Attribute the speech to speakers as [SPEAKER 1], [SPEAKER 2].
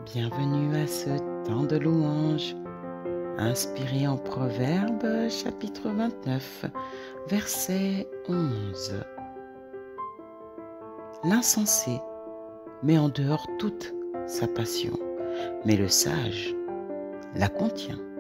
[SPEAKER 1] Bienvenue à ce temps de louange, inspiré en Proverbes chapitre 29, verset 11. L'insensé met en dehors toute sa passion, mais le sage la contient.